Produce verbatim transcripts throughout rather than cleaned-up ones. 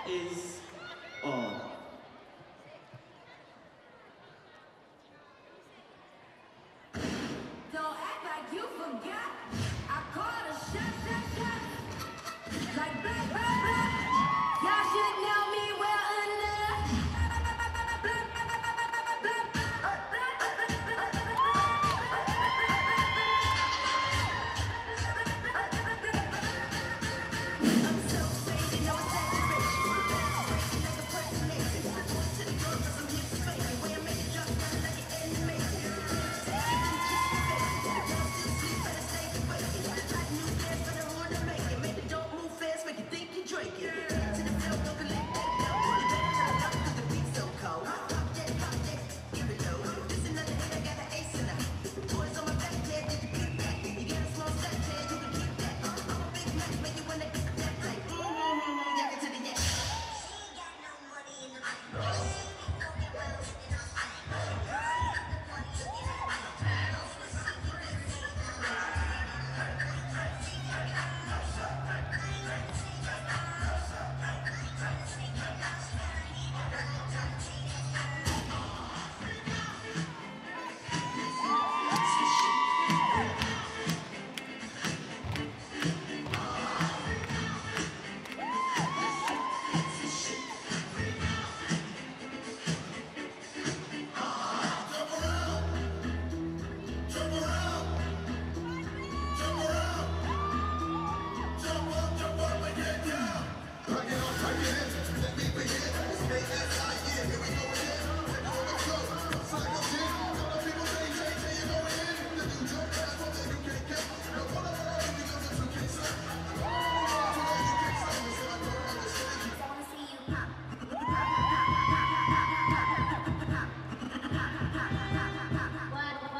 is on. Don't act like you forgot. I called a shot, shot, shot. Like black, black, black. Y'all should know me well enough. I'm so crazy, no exaggeration. Breaking like a personation. Going to the door for some hits, baby. Way I make it drop down like an animation.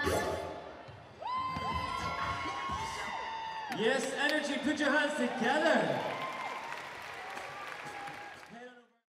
Yes, energy, put your hands together.